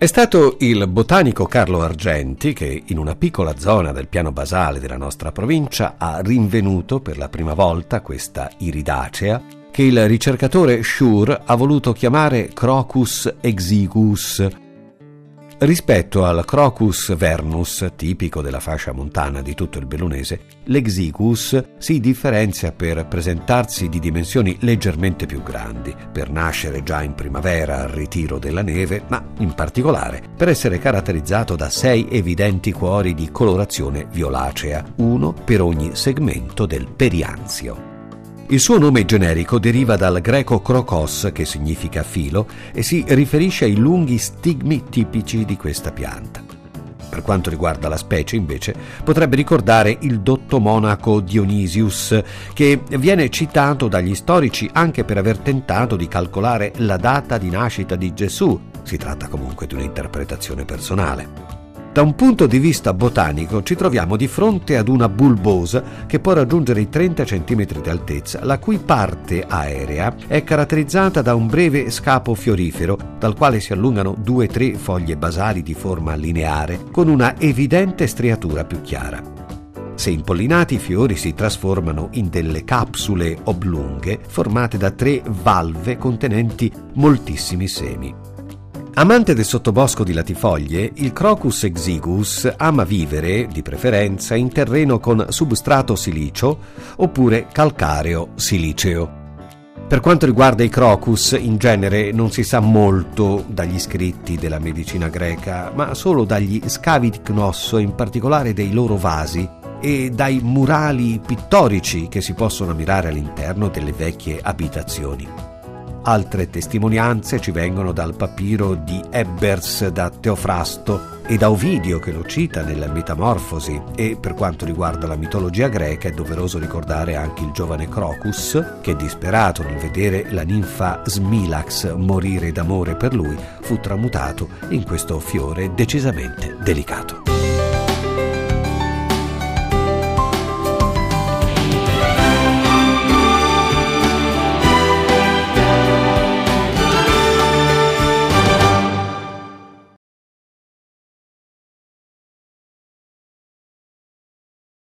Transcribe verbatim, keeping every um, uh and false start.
È stato il botanico Carlo Argenti che, in una piccola zona del piano basale della nostra provincia, ha rinvenuto per la prima volta questa iridacea che il ricercatore Schur ha voluto chiamare Crocus exiguus. Rispetto al Crocus vernus, tipico della fascia montana di tutto il Bellunese, l'exiguus si differenzia per presentarsi di dimensioni leggermente più grandi, per nascere già in primavera al ritiro della neve, ma in particolare per essere caratterizzato da sei evidenti cuori di colorazione violacea, uno per ogni segmento del perianzio. Il suo nome generico deriva dal greco krokos, che significa filo, e si riferisce ai lunghi stigmi tipici di questa pianta. Per quanto riguarda la specie, invece, potrebbe ricordare il dotto monaco Dionysius, che viene citato dagli storici anche per aver tentato di calcolare la data di nascita di Gesù. Si tratta comunque di un'interpretazione personale. Da un punto di vista botanico ci troviamo di fronte ad una bulbosa che può raggiungere i trenta centimetri di altezza, la cui parte aerea è caratterizzata da un breve scapo fiorifero, dal quale si allungano due o tre foglie basali di forma lineare, con una evidente striatura più chiara. Se impollinati, i fiori si trasformano in delle capsule oblunghe formate da tre valve contenenti moltissimi semi. Amante del sottobosco di latifoglie, il Crocus exiguus ama vivere, di preferenza, in terreno con substrato silicio oppure calcareo siliceo. Per quanto riguarda i crocus, in genere non si sa molto dagli scritti della medicina greca, ma solo dagli scavi di Cnosso, in particolare dei loro vasi, e dai murali pittorici che si possono ammirare all'interno delle vecchie abitazioni. Altre testimonianze ci vengono dal papiro di Ebers da Teofrasto e da Ovidio, che lo cita nella Metamorfosi, e per quanto riguarda la mitologia greca è doveroso ricordare anche il giovane Crocus che, disperato nel vedere la ninfa Smilax morire d'amore per lui, fu tramutato in questo fiore decisamente delicato.